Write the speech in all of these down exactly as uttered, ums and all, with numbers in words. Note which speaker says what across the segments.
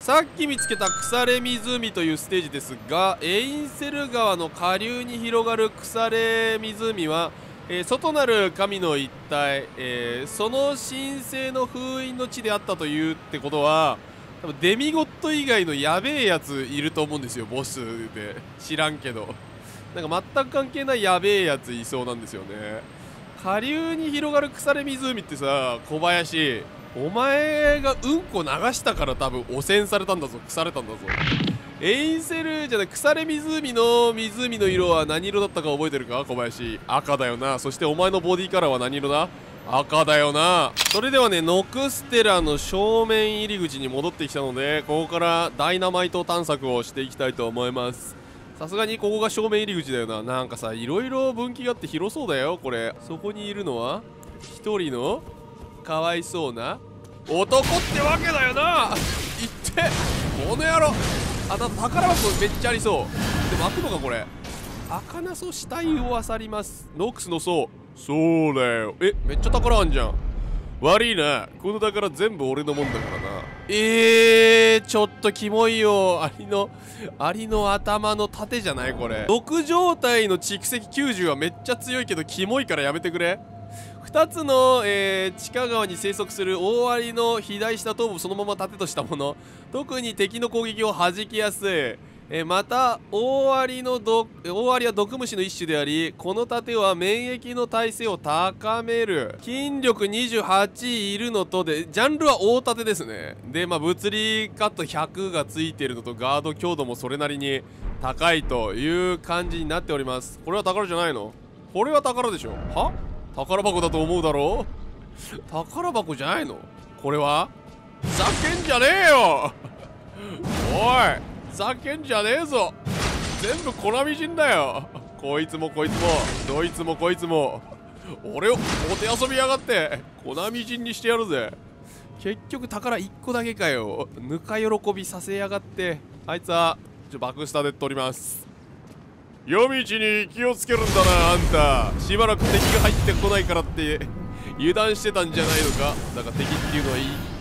Speaker 1: さっき見つけた腐れ湖というステージですが、エインセル川の下流に広がる腐れ湖は、えー、外なる神の一体、えー、その神聖の封印の地であったというってことは、多分デミゴット以外のやべえやついると思うんですよ、ボスで。知らんけどなんか全く関係ないやべえやついそうなんですよね。下流に広がる腐れ湖ってさ、小林、お前がうんこ流したから多分汚染されたんだぞ、腐れたんだぞ。エインセルじゃない、腐れ湖の湖の色は何色だったか覚えてるか、小林。赤だよな。そしてお前のボディカラーは何色だ？赤だよな。それではね、ノクステラの正面入り口に戻ってきたので、ここからダイナマイト探索をしていきたいと思います。さすがにここが正面入り口だよな。なんかさ、いろいろ分岐があって広そうだよ、これ。そこにいるのは一人のかわいそうな男ってわけだよな。いってこの野郎。あ、だって宝箱めっちゃありそう。でも開くのかこれ。開かなそう。死体を漁ります。ノックスの層。そうだよ。え、めっちゃ宝あんじゃん。悪いな、この宝全部俺のもんだからな。えー、ちょっとキモいよ。アリのアリの頭の盾じゃないこれ。毒状態の蓄積きゅうじゅうはめっちゃ強いけどキモいからやめてくれ。ふたつの、えー、地下川に生息する大アリの肥大した頭部をそのまま盾としたもの。特に敵の攻撃を弾きやすい。えー、また大アリの毒大アリは毒虫の一種であり、この盾は免疫の耐性を高める。筋力にじゅうはちいるのとで、ジャンルは大盾ですね。で、まあ物理カットひゃくがついているのと、ガード強度もそれなりに高いという感じになっております。これは宝じゃないの？これは宝でしょ。は宝箱だと思うだろう。宝箱じゃないのこれは。ふざけんじゃねえよおい、ふざけんじゃねえぞ。全部粉みじんだよ。こいつもこいつもどいつもこいつも俺をもてあそびやがって。粉みじんにしてやるぜ。結局宝いっこだけかよ。ぬか喜びさせやがって。あいつはちょバクスタで取ります。夜道に気をつけるんだな、あんた。しばらく敵が入ってこないからって油断してたんじゃないのか。だから敵っていうのはい、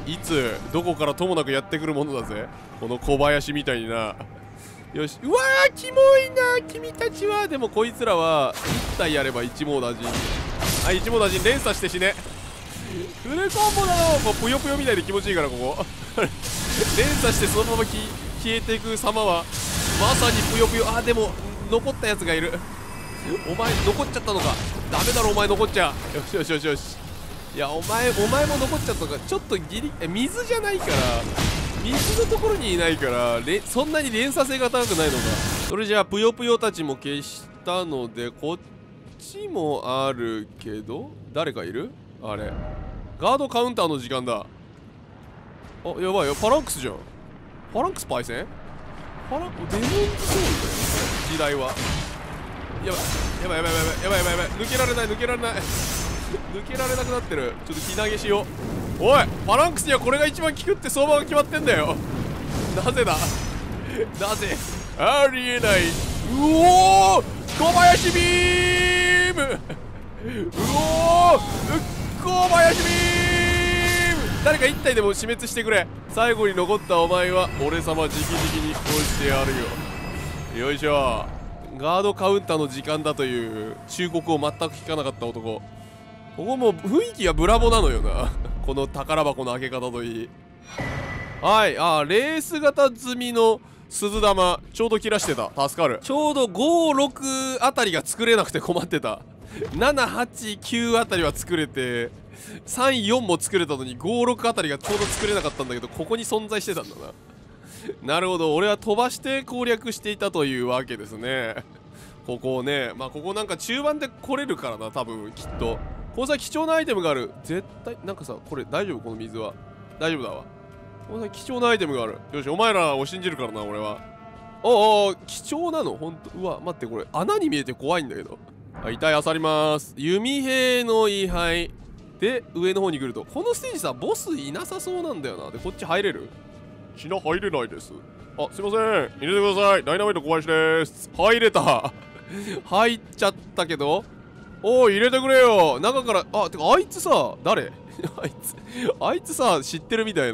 Speaker 1: いつどこからともなくやってくるものだぜ、この小林みたいにな。よし。うわー、キモいな君たちは。でもこいつらはいち体やれば一網打尽。はい、一網打尽。連鎖して死ね。フルコンボだろ。もうぷよぷよみたいで気持ちいいからここ連鎖してそのまま消えていく様はまさにぷよぷよ。あ、でも残ったやつがいる。お前残っちゃったのか。ダメだろお前残っちゃ。よしよしよしよし。いやお前お前も残っちゃったのか。ちょっとギリえ水じゃないから、水のところにいないかられそんなに連鎖性が高くないのか。それじゃあぷよぷよたちも消したので、こっちもあるけど誰かいる。あれガードカウンターの時間だ。あ、やばいよ。パランクスじゃん。パランクスパイセンパランデモンズソウルだよ時代は。やばいやばいやばいやばいやばいやばい。抜けられない抜けられない抜けられなくなってる。ちょっと火投げしよう。おい、パランクスにはこれが一番効くって相場が決まってんだよ。なぜだなぜ。ありえない。うおー、小林ビームうおー、小林ビーム。誰か一体でも死滅してくれ。最後に残ったお前は俺様直々に殺してやるよ。よいしょ。ガードカウンターの時間だという忠告を全く聞かなかった男。ここも雰囲気がブラボーなのよなこの宝箱の開け方といい。はい、あーレース型積みの鈴玉ちょうど切らしてた。助かる。ちょうどご、ろくあたりが作れなくて困ってた。なな、はち、きゅうあたりは作れてさん、よんも作れたのにご、ろくあたりがちょうど作れなかったんだけど、ここに存在してたんだななるほど、俺は飛ばして攻略していたというわけですね。ここをね、まあここなんか中盤で来れるからな、多分きっと。この際貴重なアイテムがある。絶対なんかさ、これ大丈夫？この水は大丈夫だわ。この際貴重なアイテムがある。よし、お前らを信じるからな、俺は。ああ、貴重なのほんと。うわ、待って、これ穴に見えて怖いんだけど。あ、遺体漁ります。弓兵の位牌で上の方に来ると、このステージさボスいなさそうなんだよな。でこっち入れる？血な入れないです。あ、すいません、入れてください。ダイナマイト小林です。入れた入っちゃったけど、おー入れてくれよ中から。あ、てかあいつさ誰あいつあいつさ知ってるみたいな。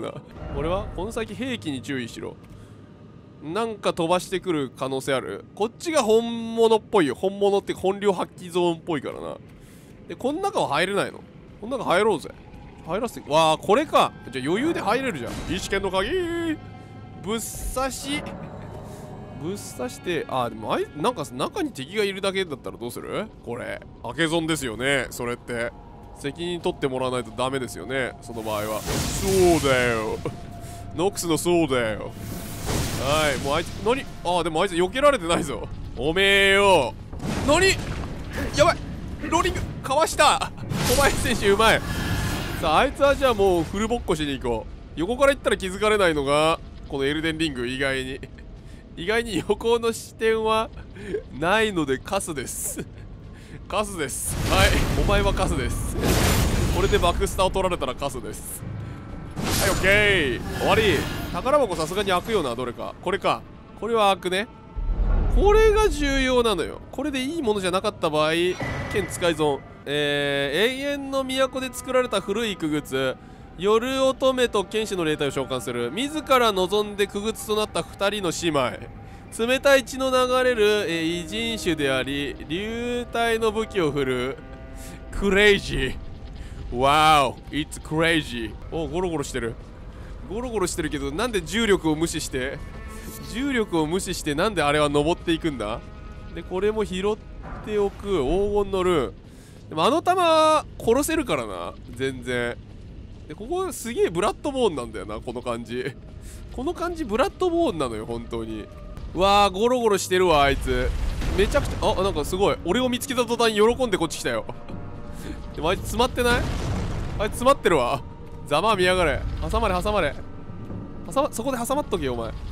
Speaker 1: これはこの先兵器に注意しろ。なんか飛ばしてくる可能性ある。こっちが本物っぽいよ。本物って本領発揮ゾーンっぽいからな。でこの中は入れないの。この中入ろうぜ。入らせて。わあこれか。じゃあ余裕で入れるじゃん。意思剣の鍵ぶっ刺しぶっ刺して。あーでもあいなんか中に敵がいるだけだったらどうする。これ開け損ですよね。それって責任取ってもらわないとダメですよね、その場合は。そうだよノックスのそうだよ。はい、もうあいつ何。ああでもあいつ避けられてないぞ。おめえよ。何やばい、ローリングかわした。小林選手うまい。さああいつはじゃあもうフルボッコしに行こう。横から行ったら気づかれないのがこのエルデンリング。意外に意外に横の視点はないのでカスですカスです。はい、お前はカスです。これでバックスターを取られたらカスです。はい、オッケー終わり。宝箱さすがに開くよな。どれかこれか。これは開くね。これが重要なのよ。これでいいものじゃなかった場合剣使い損。えー、永遠の都で作られた古い傀儡夜乙女と剣士の霊体を召喚する。自ら望んで傀儡となったふたりの姉妹。冷たい血の流れる、えー、異人種であり流体の武器を振るクレイジー。Wow, it's crazy. おゴロゴロしてる。ゴロゴロしてるけどなんで重力を無視して重力を無視してなんであれは登っていくんだ。でこれも拾っておく。黄金のルーン。でもあの弾殺せるからな全然。でここすげえブラッドボーンなんだよな。この感じこの感じブラッドボーンなのよ本当に。うわーゴロゴロしてるわあいつ。めちゃくちゃあなんかすごい俺を見つけた途端に喜んでこっち来たよでもあいつ詰まってない。あいつ詰まってるわ。ざまあ見やがれ。挟まれ挟まれ挟まそこで挟まっとけよお前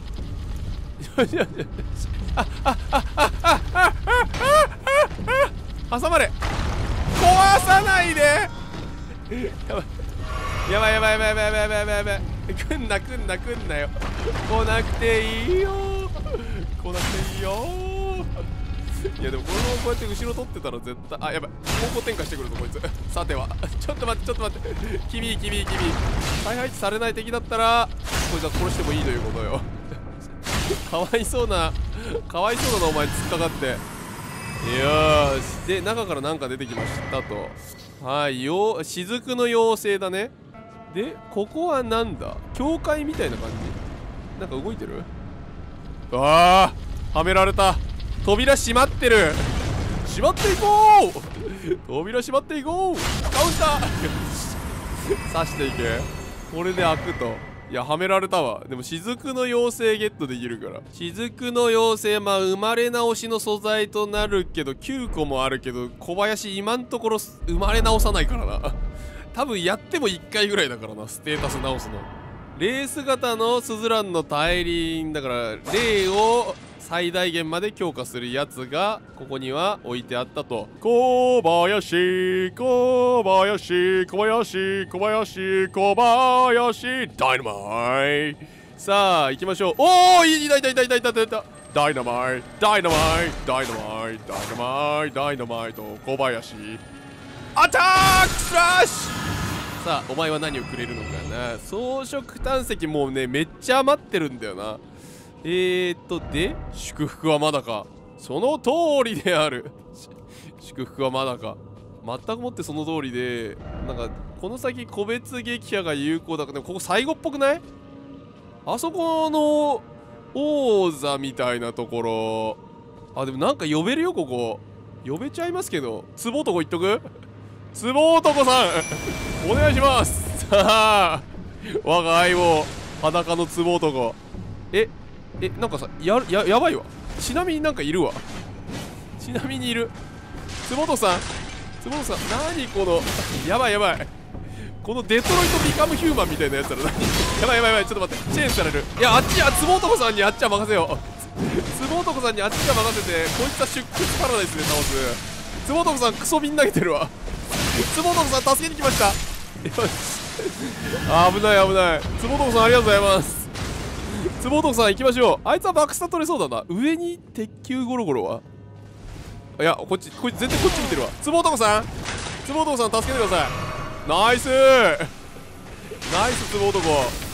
Speaker 1: 挟まれ壊さないでやばいやばいやばいやばいやばいやばいやばいやばい。来んな来んな来んなよ。来なくていいよ来なくていいよ。いやでもこのままこうやって後ろ取ってたら絶対あやばい方向転換してくるぞこいつさてはちょっと待ってちょっと待って君君君再配置されない敵だったらこいつは殺してもいいということよかわいそうなかわいそうだなお前突っかかって。よーしで中からなんか出てきましたと。はいよ雫の妖精だね。でここはなんだ教会みたいな感じ。なんか動いてる。ああはめられた。扉閉まってる。閉まっていこう扉閉まっていこう。カウンター刺していけ。これで開くと。いやはめられたわ。でも雫の妖精ゲットできるから。雫の妖精まあ生まれ直しの素材となるけどきゅうこもあるけど小林今んところ生まれ直さないからな多分やってもいっかいぐらいだからなステータス直すの。レース型のスズランの大輪だから霊を最大限まで強化するやつがここには置いてあったと。小林小林小林小林小林ダイナマイ。さあ行きましょう。おおいいだいたいたいたいたいたダイナマイダイナマイダイナマイダイナマイダイナマイと小林アタックスラッシュ。さあお前は何をくれるのかな。装飾胆石もうねめっちゃ余ってるんだよな。えーっとで祝福はまだか。その通りである祝福はまだか。全くもってその通りでなんかこの先個別撃破が有効だから。でもここ最後っぽくない。あそこの王座みたいなところ。あでもなんか呼べるよここ。呼べちゃいますけどつぼ男言っとく。つぼ男さんお願いします。さあ我が相棒裸のつぼ男。ええなんかさ や, や, やばいわ。ちなみになんかいるわ。ちなみにいるつぼ男さんつぼ男さん何このやばいやばいこのデトロイトビカムヒューマンみたいなやつだろ。何やばいやばいやばいちょっと待ってチェーンされる。いやあっちはつぼ男さんにあっちは任せようつぼ男さんにあっちは任せてこいつは出屈パラダイスで倒す。つぼ男さんクソビン投げてるわつぼ男さん助けに来ましたよしあ危ない危ない。つぼ男さんありがとうございます。つぼ男さん行きましょう。あいつはバックスタ取れそうだな。上に鉄球ゴロゴロはいやこっちこいつ全然こっち見てるわ。つぼ男さんつぼ男さん助けてください。ナイスナイスつぼ男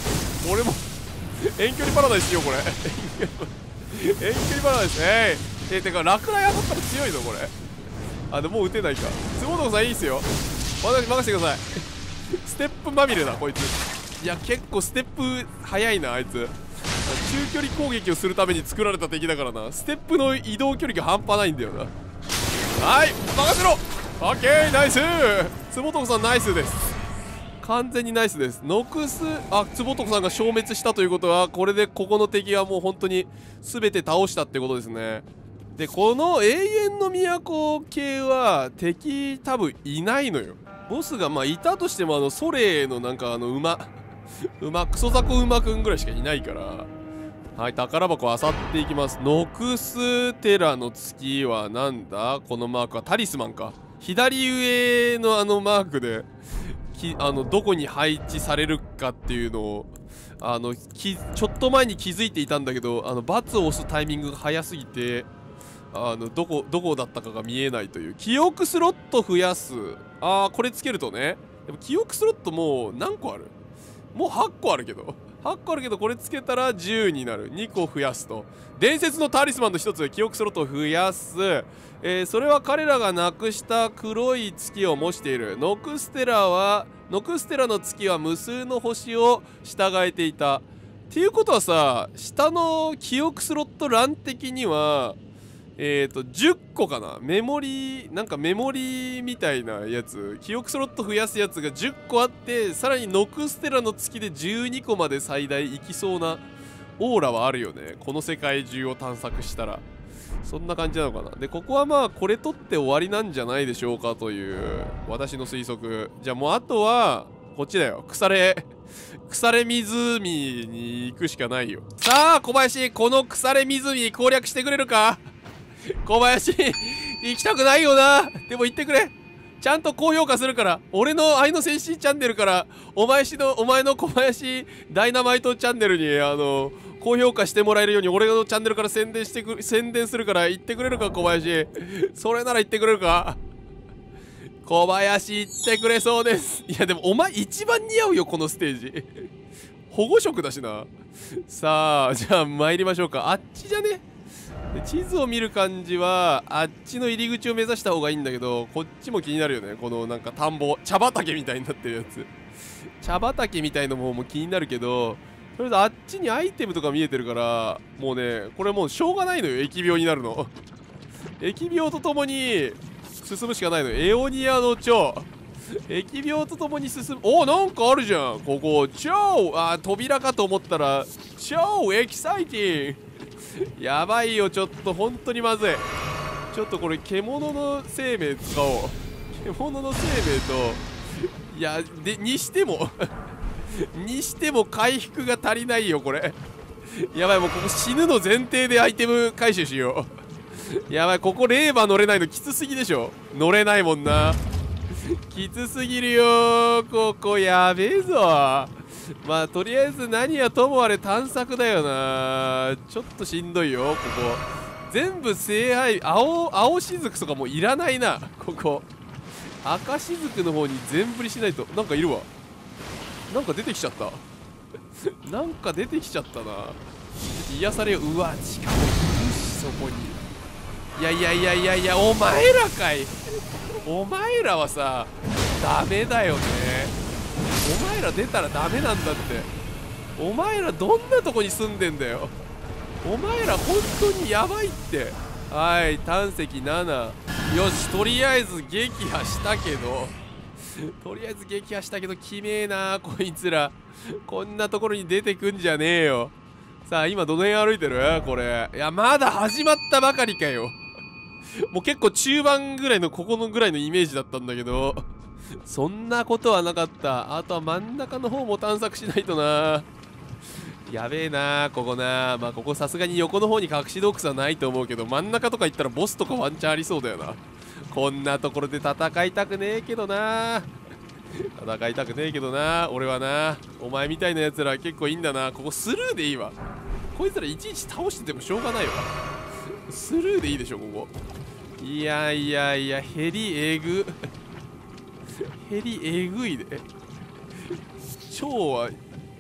Speaker 1: 俺も遠距離パラダイスしようこれ。遠距離パラダイス。えいえてか落雷当たったら強いぞこれ。あでももう撃てないか。坪本さんいいっすよ、私任せてください。ステップまみれだこいつ。いや結構ステップ速いなあいつ。中距離攻撃をするために作られた敵だからな。ステップの移動距離が半端ないんだよな。はい任せろ。オッケーナイス。坪本さんナイスです、完全にナイスです。ノクス、あ坪本さんが消滅したということはこれでここの敵はもう本当に全て倒したってことですね。でこの永遠の都系は敵多分いないのよ。ボスがまあいたとしてもあのソレのなんかあの馬馬クソザコ馬くんぐらいしかいないから。はい宝箱漁っていきます。ノクステラの月はなんだこのマークは。タリスマンか。左上のあのマークできあのどこに配置されるかっていうのをあのきちょっと前に気づいていたんだけど、あの×を押すタイミングが早すぎてあのどこどこだったかが見えないという。記憶スロット増やす。あーこれつけるとね。でも記憶スロットもう何個ある？もうはっこあるけどはっこあるけどこれつけたらじゅうになる。にこ増やすと。伝説のタリスマンの一つで記憶スロットを増やす、えー、それは彼らがなくした黒い月を模している。ノクステラはノクステラの月は無数の星を従えていたっていうことはさ、下の記憶スロット欄的にはえーとじゅっこかな。メモリーなんかメモリーみたいなやつ、記憶スロット増やすやつがじゅっこあって、さらにノクステラの月でじゅうにこまで最大いきそうなオーラはあるよね、この世界中を探索したら。そんな感じなのかな。でここはまあこれ取って終わりなんじゃないでしょうかという私の推測。じゃあもうあとはこっちだよ、腐れ腐れ湖に行くしかないよ。さあ小林、この腐れ湖攻略してくれるか。小林行きたくないよな。でも言ってくれ、ちゃんと高評価するから。俺の愛の戦士チャンネルからお前しのお前の小林ダイナマイトチャンネルにあの高評価してもらえるように俺のチャンネルから宣伝してく宣伝するから言ってくれるか小林。それなら言ってくれるか小林。言ってくれそうです。いやでもお前一番似合うよこのステージ保護色だしな。さあじゃあ参りましょうか。あっちじゃね。で地図を見る感じはあっちの入り口を目指した方がいいんだけど、こっちも気になるよね。このなんか田んぼ茶畑みたいになってるやつ、茶畑みたいのももう気になるけど、とりあえずあっちにアイテムとか見えてるからもうねこれもうしょうがないのよ。疫病になるの疫病とともに進むしかないのよ。エオニアの蝶疫病とともに進む。おなんかあるじゃんここ。超あ扉かと思ったら超エキサイティングやばいよちょっと本当にまずい。ちょっとこれ獣の生命使おう。獣の生命といやでにしてもにしても回復が足りないよこれ。やばいもうここ死ぬの前提でアイテム回収しよう。やばいここレーバー乗れないのきつすぎでしょ。乗れないもんな、きつすぎるよここ。やべえぞ。まあとりあえず何はともあれ探索だよな。ちょっとしんどいよここ。全部聖杯青青雫とかもういらないなここ。赤雫の方に全振りしないと。なんかいるわ。なんか出てきちゃったなんか出てきちゃったな。癒されよ。うわしかもいるしそこに。いやいやいやいやいやお前らかい。お前らはさダメだよね。お前ら出たらダメなんだって。お前らどんなとこに住んでんだよ。お前ら本当にやばいって。はい胆石なな。よしとりあえず撃破したけどとりあえず撃破したけどきめえなこいつら。こんなところに出てくんじゃねえよ。さあ今どの辺歩いてるこれ。いやまだ始まったばかりかよもう結構中盤ぐらいのここのぐらいのイメージだったんだけどそんなことはなかった。あとは真ん中の方も探索しないとな。やべえなここな。まあここさすがに横の方に隠し洞窟はないと思うけど、真ん中とか行ったらボスとかワンチャンありそうだよな。こんなところで戦いたくねえけどな。戦いたくねえけどな俺はな。お前みたいなやつら結構いいんだな。ここスルーでいいわ。こいつらいちいち倒しててもしょうがないわ。スルーでいいでしょここ。いやいやいやヘリえぐヘリえぐいで。蝶は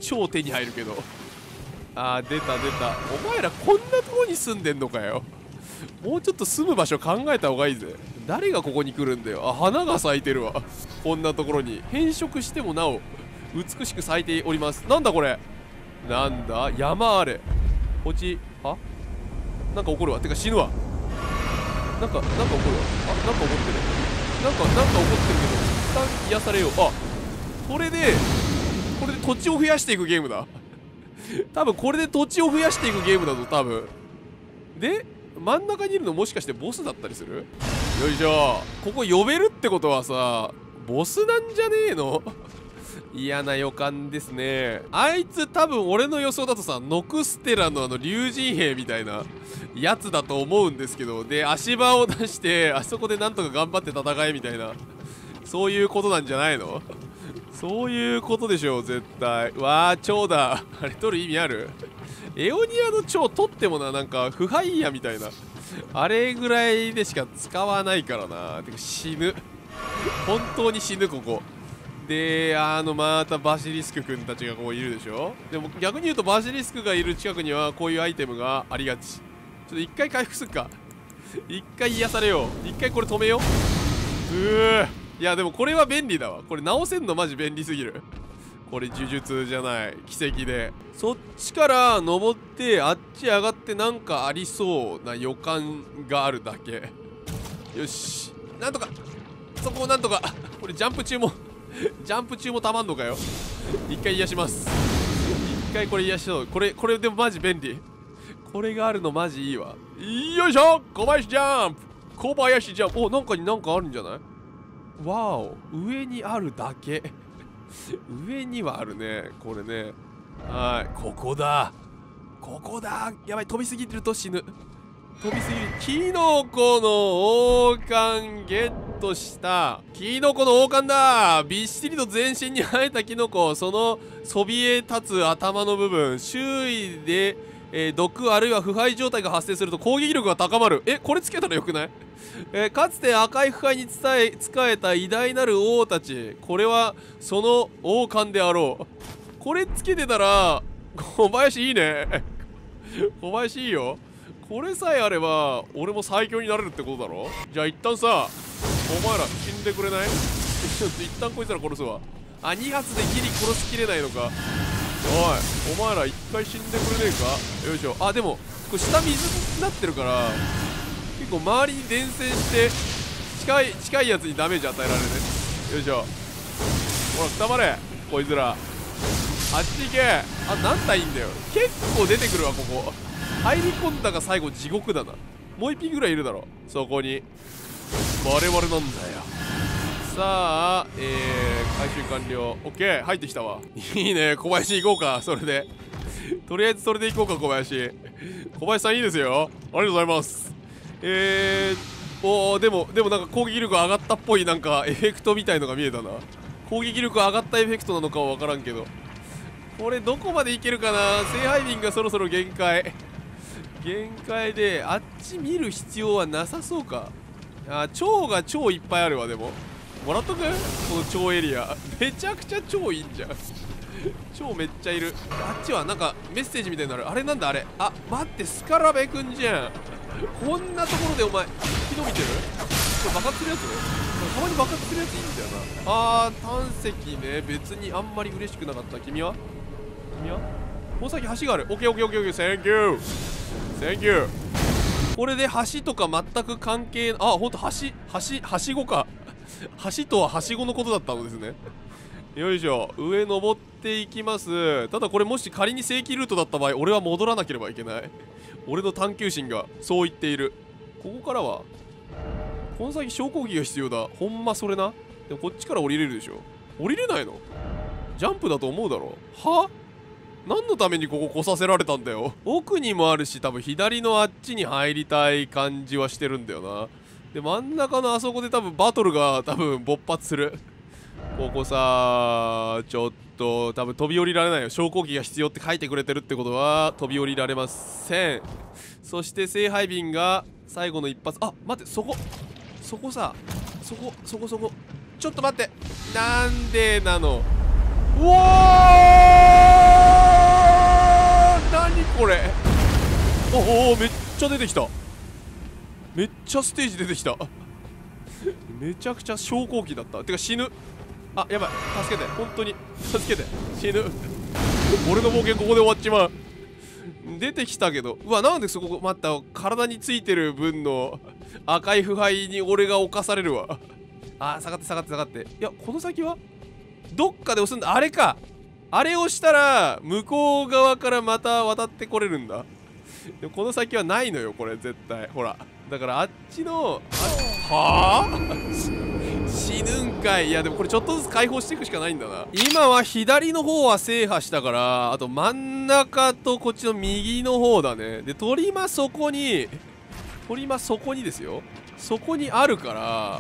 Speaker 1: 超手に入るけど。あー出た出た。お前らこんなとこに住んでんのかよ。もうちょっと住む場所考えた方がいいぜ。誰がここに来るんだよ。あ、花が咲いてるわ。こんなところに変色してもなお美しく咲いております。なんだこれ。なんだ山あれ。こっちはなんか起こるわ。てか死ぬわ。なんかなんか起こるわ。あ、なんか起こってる。なんかなんか起こってるけど一旦癒されよう。あ、これでこれで土地を増やしていくゲームだ。多分これで土地を増やしていくゲームだぞ多分。で真ん中にいるのもしかしてボスだったりする？よいしょ。ここ呼べるってことはさボスなんじゃねえの？嫌な予感ですね。あいつ多分俺の予想だとさノクステラのあの竜神兵みたいなやつだと思うんですけど、で足場を出してあそこでなんとか頑張って戦えみたいな、そういうことなんじゃないの？そういうことでしょう絶対。わあ蝶だ。あれ取る意味ある？エオニアの蝶取ってもな、なんか腐敗やみたいなあれぐらいでしか使わないからな。てか死ぬ。本当に死ぬここで。あのまたバシリスク君たちがこういるでしょ。でも逆に言うとバシリスクがいる近くにはこういうアイテムがありがち。ちょっと一回回復すっか。一回癒されよう。一回これ止めよう。うーいやでもこれは便利だわ。これ直せんのマジ便利すぎる。これ呪術じゃない奇跡で。そっちから登ってあっち上がってなんかありそうな予感があるだけ。よしなんとかそこをなんとか。これジャンプ中もジャンプ中もたまんのかよ。一回癒します。一回これ癒しそう。これこれでもマジ便利。これがあるのマジいいわ。よいしょ小林ジャンプ。小林ジャンプ。おなんかになんかあるんじゃない？わお上にあるだけ。上にはあるねこれね。はいここだここだ。やばい飛びすぎてると死ぬ。飛びすぎる。キノコの王冠ゲットした。キノコの王冠だ。びっしりと全身に生えたキノコ。そのそびえ立つ頭の部分周囲で、えー、毒あるいは腐敗状態が発生すると攻撃力が高まる。えこれつけたらよくない？えー、かつて赤い腐敗に伝え仕えた偉大なる王たち。これはその王冠であろう。これつけてたら小林いいね。小林いいよ。これさえあれば俺も最強になれるってことだろ。じゃあ一旦さお前ら死んでくれない？ちょっと一旦こいつら殺すわ。あに発でギリ殺しきれないのか。おいお前ら一回死んでくれねえか。よいしょ。あでもこれ下水になってるから結構周りに伝染して近い近いやつにダメージ与えられるね。よいしょ。ほらくたばれこいつら。あっち行け。あ何体いいんだよ。結構出てくるわここ。入り込んだが最後地獄だな。もう一匹ぐらいいるだろそこに。我々なんだよ。さあえー、回収完了。オッケー入ってきたわ。いいね小林行こうか。それでとりあえずそれで行こうか小林。小林さんいいですよ。ありがとうございます。えー、おーでもでもなんか攻撃力上がったっぽいなんかエフェクトみたいのが見えたな。攻撃力上がったエフェクトなのかは分からんけど、これどこまでいけるかな。聖杯瓶がそろそろ限界限界であっち見る必要はなさそうか。あ蝶が超いっぱいあるわ。でももらっとくこの蝶エリア。めちゃくちゃ超いいんじゃん。蝶めっちゃいる。あっちはなんかメッセージみたいになる。あれなんだあれ。あ待ってスカラベくんじゃん。こんなところでお前木の見てる。これ爆発するやつ。たまに爆発するやついいんだよな。あー胆石ね。別にあんまり嬉しくなかった。君は君はこの先橋がある。オッケーオッケーオッケーオッケー。センキューセンキュー。これで橋とか全く関係あほんと橋橋はしごか。橋とははしごのことだったのですね。よいしょ上登っていきます。ただこれもし仮に正規ルートだった場合俺は戻らなければいけない。俺の探求心がそう言っている。ここからはこの先昇降機が必要だ。ほんまそれな。でもこっちから降りれるでしょ。降りれないの。ジャンプだと思うだろ。は何のためにここ来させられたんだよ。奥にもあるし多分左のあっちに入りたい感じはしてるんだよな。で真ん中のあそこで多分バトルが多分勃発する。ここさちょっと多分飛び降りられないよ。昇降機が必要って書いてくれてるってことは飛び降りられません。そして聖杯瓶が最後の一発。あ待ってそこそこさそこそこそこちょっと待って。なんでなの。うおーこれ。おお、めっちゃ出てきた。めっちゃステージ出てきた。めちゃくちゃ昇降機だった。てか死ぬ。あ、やばい、助けて、本当に助けて、死ぬ。俺の冒険ここで終わっちまう。出てきたけど、うわ、なんでそこまた体についてる分の赤い腐敗に俺が侵されるわ。あー、下がって下がって下がって。いや、この先はどっかで押すんだ。あれか、あれをしたら向こう側からまた渡ってこれるんだ。でもこの先はないのよこれ絶対。ほら、だからあっちのあはあ死ぬんかい。いやでもこれちょっとずつ解放していくしかないんだな。今は左の方は制覇したから、あと真ん中とこっちの右の方だね。で鳥間そこに鳥間そこにですよ、そこにあるから、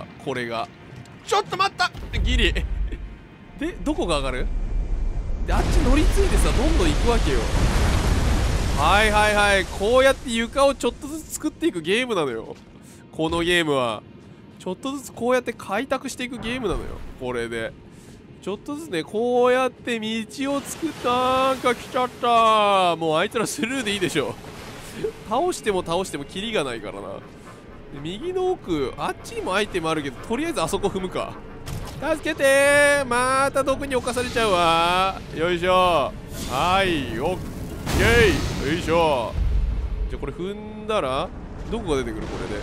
Speaker 1: これがちょっと待った、ギリでどこが上がる。であっち乗り継いでさ、どんどん行くわけよ。はいはいはい、こうやって床をちょっとずつ作っていくゲームなのよこのゲームは。ちょっとずつこうやって開拓していくゲームなのよこれで。ちょっとずつね、こうやって道を作った。なんか来ちゃった。もうあいつらスルーでいいでしょ倒しても倒してもキリがないからな。で右の奥、あっちにもアイテムあるけど、とりあえずあそこ踏むか。助けてー、また毒に侵されちゃうわ。よいしょ。はい、オッケー、よいしょ。じゃあこれ踏んだらどこが出てくるこれで。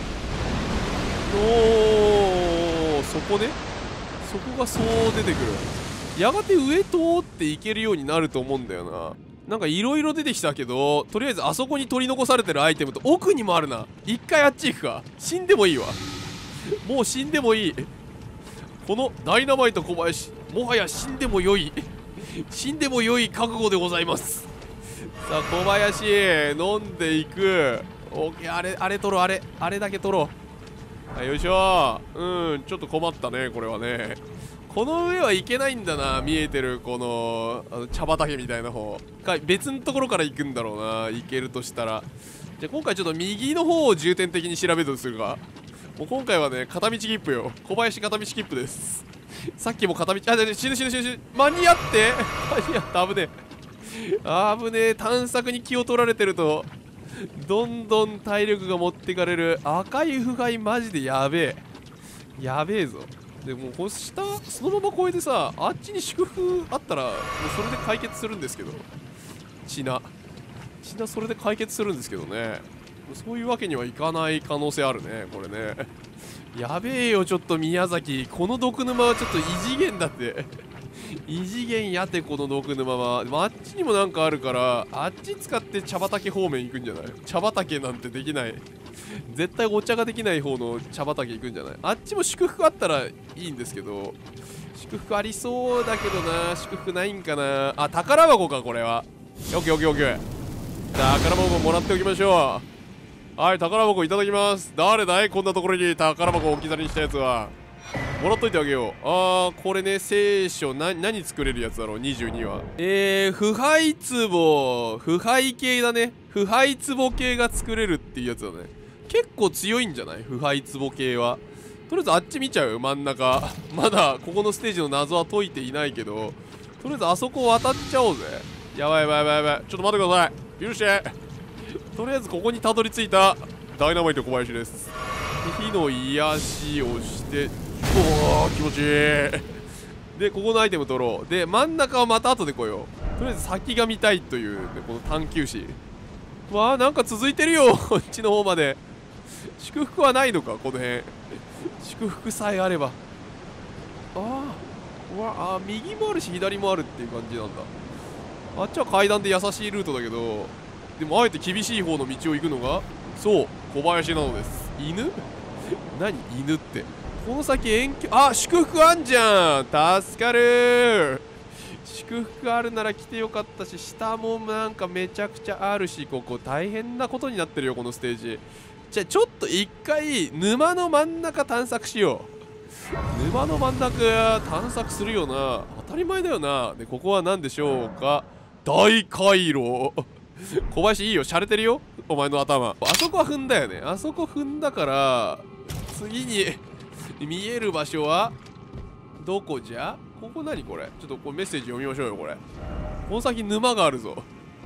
Speaker 1: おー、そこね、そこがそう出てくる。やがて上通っていけるようになると思うんだよな。なんかいろいろ出てきたけど、とりあえずあそこに取り残されてるアイテムと奥にもあるな。一回あっち行くか。死んでもいいわもう死んでもいい。このダイナマイト小林、もはや死んでもよい死んでもよい覚悟でございます。さあ小林飲んでいく。オッケー、あれあれ取ろう、あれあれだけ取ろう。はい、よいしょ。うん、ちょっと困ったねこれはね。この上はいけないんだな。見えてるこの、あの茶畑みたいな方か、別のところから行くんだろうな、行けるとしたら。じゃあ今回ちょっと右の方を重点的に調べるとするか。もう今回はね、片道切符よ。小林片道切符ですさっきも片道、あ、死ぬ死ぬ死ぬ死ぬ、間に合って間に合った、危ねえ危ねえ。探索に気を取られてるとどんどん体力が持ってかれる。赤い腐敗マジでやべえやべえぞ。でもこう下そのまま越えてさ、あっちに祝福あったらもうそれで解決するんですけど、血な血なそれで解決するんですけどね。そういうわけにはいかない可能性あるねこれね。やべえよちょっと宮崎、この毒沼はちょっと異次元だって異次元やってこの毒沼は。でもあっちにもなんかあるから、あっち使って茶畑方面行くんじゃない。茶畑なんてできない、絶対お茶ができない方の茶畑行くんじゃない。あっちも祝福あったらいいんですけど、祝福ありそうだけどな。祝福ないんかなあ。宝箱かこれは。オッケーオッケーオッケー。宝箱もらっておきましょう。はい、宝箱いただきます。誰だいこんなところに宝箱を置き去りにしたやつは。もらっといてあげよう。あー、これね、聖書な何作れるやつだろうにじゅうには。えー、腐敗壺、腐敗系だね。腐敗壺系が作れるっていうやつだね。結構強いんじゃない腐敗壺系は。とりあえずあっち見ちゃう真ん中まだここのステージの謎は解いていないけど、とりあえずあそこ渡っちゃおうぜ。やばいやばいやばいやばい、ちょっと待ってください、許してとりあえずここにたどり着いたダイナマイト小林です。火の癒しをして、おー気持ちいいでここのアイテム取ろう。で真ん中はまた後で来よう。とりあえず先が見たいという、ね、この探求心。わあなんか続いてるよこっちの方まで。祝福はないのかこの辺。祝福さえあれば。ああうわあ、右もあるし左もあるっていう感じなんだ。あっちは階段で優しいルートだけど、でもあえて厳しい方の道を行くのがそう小林なのです。犬何犬って。この先遠距あ祝福あんじゃん、助かる。祝福あるなら来てよかったし、下もなんかめちゃくちゃあるし、ここ大変なことになってるよこのステージ。じゃあちょっと一回沼の真ん中探索しよう。沼の真ん中探索するよな、当たり前だよな。でここは何でしょうか。大回廊小林いいよ、洒落てるよお前の頭。あそこは踏んだよね。あそこ踏んだから次に見える場所はどこじゃ。ここ何これ。ちょっとこれメッセージ読みましょうよ。これこの先沼があるぞ。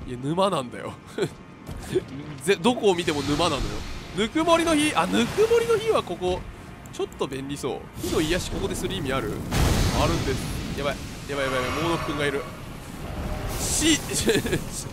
Speaker 1: いや沼なんだよぜどこを見ても沼なのよ。ぬくもりの日、あ、ぬくもりの日はここちょっと便利そう。火の癒しここでする意味あるあるんです。やばいやばいやばいやばい、モードくんがいる。し死ぬ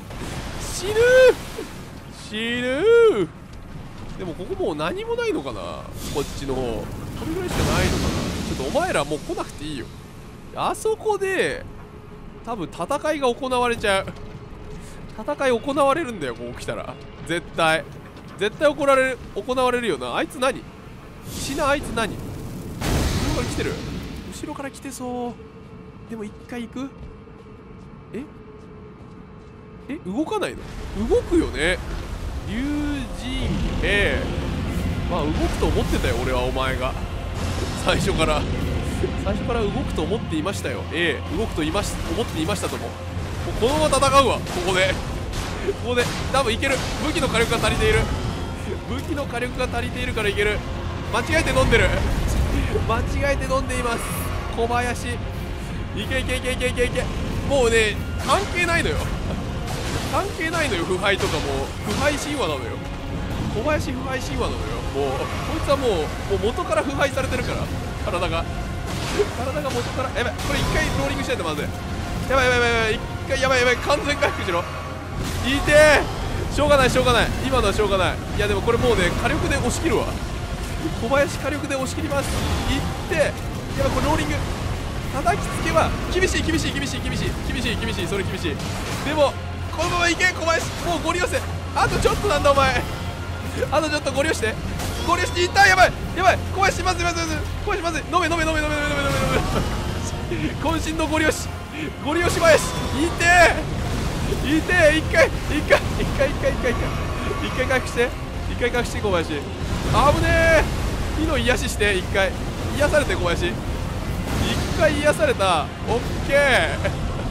Speaker 1: 死ぬ。でもここもう何もないのかな、こっちの方これぐらいしかないのかな。ちょっとお前らもう来なくていいよ。あそこで多分戦いが行われちゃう。戦い行われるんだよ、ここ来たら絶対絶対行われる行われるよな。あいつ何死な、あいつ何後ろから来てる、後ろから来てそう。でも一回行く。ええ動かないの。動くよね、龍神兵。まあ動くと思ってたよ俺は、お前が最初から最初から動くと思っていましたよ。ええ動くといまし思っていましたとも。もうこのまま戦うわ、ここでここで多分いける。武器の火力が足りている、武器の火力が足りているからいける。間違えて飲んでる間違えて飲んでいます小林。いけいけいけいけいけいけ。もうね関係ないのよ関係ないのよ、腐敗とかも腐敗神話なのよ。小林腐敗神話なのよ。もうこいつはもうもう元から腐敗されてるから、体が体が元から。やばい、これ一回ローリングしないとまずい。やばいやばいやばい、一回やばいやばい、完全回復しろ。いてー、しょうがないしょうがない、今のはしょうがない。いやでもこれもうね火力で押し切るわ。小林火力で押し切ります。いってやばい、これローリング叩きつけは厳しい厳しい厳しい厳しい厳しい厳しい、それ厳しい。でもこのままいけ小林、もうゴリ押せ。あとちょっとなんだお前、あとちょっとゴリ押してゴリ押していった。やばいやばい、小林まずいまずいまずい、小林まずい、飲め飲め飲め飲め飲め飲め飲め飲め渾身のゴリ押しゴリ押し林。いてーいてー、一回一回一回一回一回一回一回回復して一回回復して小林。あぶねー、火の癒しして一回癒されて小林、一回癒された。オッケー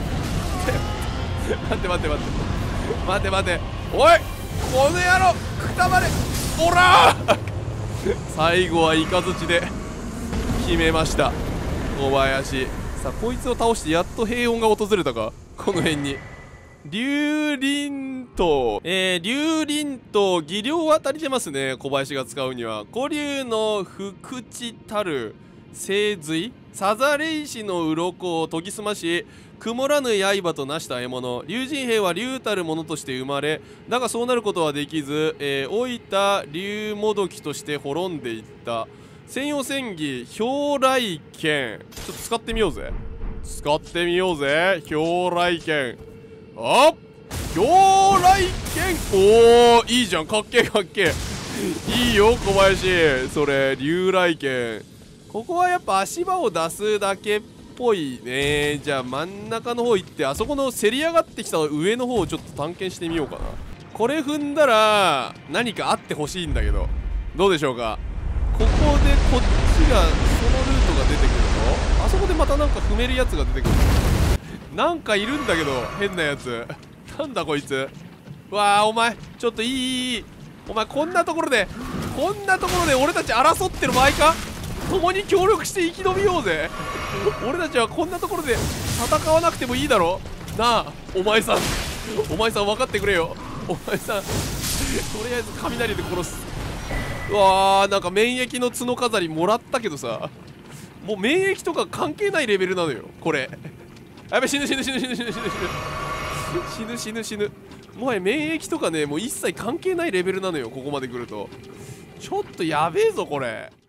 Speaker 1: 待って待って待って待って待って、おいこの野郎くたばれ、おらー最後はイカズチで決めました小林。さあこいつを倒してやっと平穏が訪れたか、この辺に。龍鱗刀、えー、龍鱗刀技量は足りてますね、小林が使うには。古龍の不口たる精髄、さざれ石の鱗を研ぎ澄まし曇らぬ刃となした獲物。龍神兵は龍たるものとして生まれ、だがそうなることはできず、えー、老いた龍もどきとして滅んでいった。専用戦技氷雷剣、ちょっと使ってみようぜ使ってみようぜ氷雷剣。あっ氷雷剣、おおいいじゃん、かっけえかっけえいいよ小林、それ龍雷剣。ここはやっぱ足場を出すだけっぽいね。じゃあ真ん中の方行って、あそこのせり上がってきた上の方をちょっと探検してみようかな。これ踏んだら何かあってほしいんだけど、どうでしょうか。ここでこっちがそのルートが出てくると、あそこでまたなんか踏めるやつが出てくる。なんかいるんだけど変なやつなんだこいつ。わあお前ちょっといいいい、お前こんなところでこんなところで俺たち争ってる場合か。共に協力して生き延びようぜ俺たちはこんなところで戦わなくてもいいだろなあ。お前さんお前さん分かってくれよお前さんとりあえず雷で殺す。うわーなんか免疫の角飾りもらったけどさ、もう免疫とか関係ないレベルなのよこれ。やべ死ぬ死ぬ死ぬ死ぬ死ぬ死ぬ死ぬ死ぬ死ぬ。もはや免疫とかねもう一切関係ないレベルなのよ、ここまで来ると。ちょっとやべえぞこれ。